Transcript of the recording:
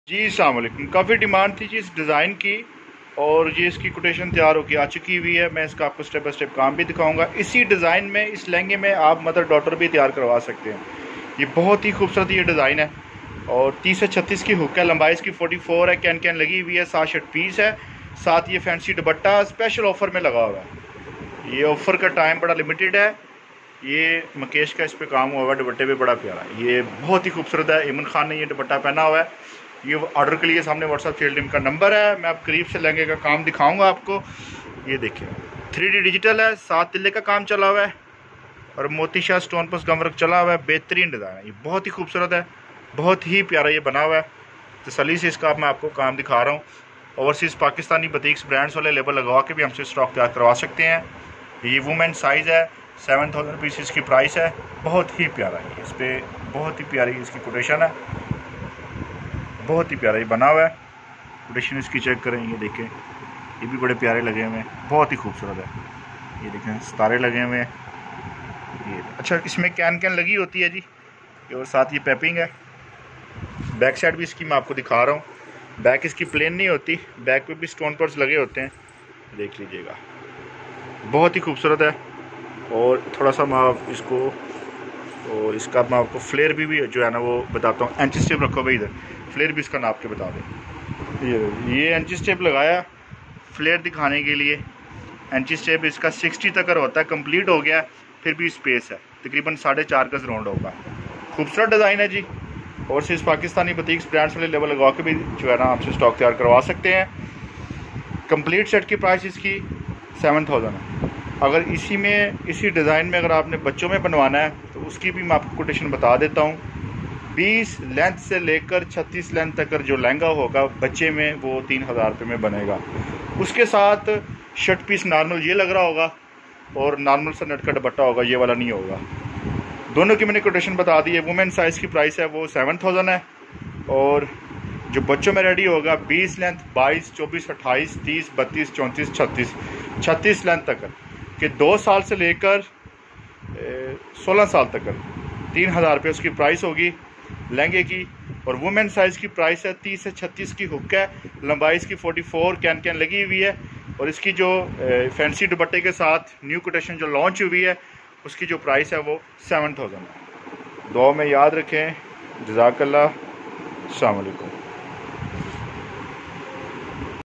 जी अस्सलाम वालेकुम। काफ़ी डिमांड थी जी इस डिज़ाइन की और ये इसकी कोटेशन तैयार होकर आ चुकी हुई है। मैं इसका आपको स्टेप बाय स्टेप काम भी दिखाऊंगा। इसी डिज़ाइन में इस लहंगे में आप मदर डॉटर भी तैयार करवा सकते हैं। ये बहुत ही खूबसूरत ये डिज़ाइन है और 30 से 36 की हुक है, लंबाई इसकी 44 है, कैन कैन लगी हुई है, 7 शर्ट पीस है, साथ ये फैंसी दुपट्टा स्पेशल ऑफ़र में लगा हुआ है। ये ऑफ़र का टाइम बड़ा लिमिटेड है। ये मुकेश का इस पे काम हुआ है, दुपट्टे पे बड़ा प्यारा है, ये बहुत ही खूबसूरत है। इमन खान ने ये दुपट्टा पहना हुआ है। ये ऑर्डर के लिए सामने व्हाट्सएप फील्ड का नंबर है। मैं आप करीब से लहंगे का काम दिखाऊंगा आपको। ये देखिए 3D डिजिटल है, 7 तिल्ले का काम चला हुआ है और मोती शाह स्टोन पर गम वर्क चला हुआ है। बेहतरीन डिज़ाइन है, ये बहुत ही खूबसूरत है, बहुत ही प्यारा ये बना हुआ है। तसल्ली से इसका मैं आपको काम दिखा रहा हूँ। ओवरसीज़ पाकिस्तानी बुटीक्स ब्रांड्स वाले लेबल लगवा के भी हमसे स्टॉक तैयार करवा सकते हैं। ये वुमेन साइज़ है, 7000 रुपीज़ इसकी प्राइस है। बहुत ही प्यारा है, इस पर बहुत ही प्यारी इसकी कोटेशन है, बहुत ही प्यारा ये बना हुआ है। कोटेशन इसकी चेक करें, ये देखें, ये भी बड़े प्यारे लगे हुए हैं, बहुत ही खूबसूरत है। ये देखें सितारे लगे हुए हैं। ये अच्छा, इसमें कैन कैन लगी होती है जी, और साथ ये पैपिंग है। बैक साइड भी इसकी मैं आपको दिखा रहा हूँ। बैक इसकी प्लेन नहीं होती, बैक पे भी स्टोन पर्स लगे होते हैं, देख लीजिएगा, बहुत ही खूबसूरत है। और थोड़ा सा मैं इसको और इसका मैं आपको फ्लेयर भी जो है ना वो बताता हूँ। एंची स्टेप रखो भाई, इधर फ्लेयर भी इसका नाप के बता दें। ये एंची स्टेप लगाया फ्लेयर दिखाने के लिए। एंची स्टेप इसका 60 तक होता है, कंप्लीट हो गया, फिर भी स्पेस है, तकरीबन 4.5 गज राउंड होगा। खूबसूरत डिज़ाइन है जी। और सिर्फ पाकिस्तानी बुटीक्स ब्रांड्स वाले लेवल लगा के भी जो है ना आपसे स्टॉक तैयार करवा सकते हैं। कंप्लीट सेट की प्राइस इसकी 7000 है। अगर इसी डिज़ाइन में अगर आपने बच्चों में बनवाना है तो उसकी भी मैं आपको कोटेशन बता देता हूँ। 20 लेंथ से लेकर 36 लेंथ तक जो लहंगा होगा बच्चे में वो 3000 रुपये में बनेगा। उसके साथ शर्ट पीस नॉर्मल ये लग रहा होगा और नॉर्मल सा नेट का दुपट्टा होगा, ये वाला नहीं होगा। दोनों की मैंने कोटेशन बता दी है। वुमेन साइज़ की प्राइस है वो 7000 है और जो बच्चों में रेडी होगा 20 लेंथ, 22, 24, 28, 30, 32, 34, 36 लेंथ तक कि 2 साल से लेकर 16 साल तक 3000 रुपये उसकी प्राइस होगी लहंगे की। और वुमेन साइज़ की प्राइस है 30 से 36 की हुक है, लंबाई इसकी 44, कैन कैन लगी हुई है। और इसकी जो फैंसी दुपट्टे के साथ न्यू कोटेशन जो लॉन्च हुई है उसकी जो प्राइस है वो 7000 है। दुआ में याद रखें। जज़ाकल्लाह। अस्सलाम वालेकुम।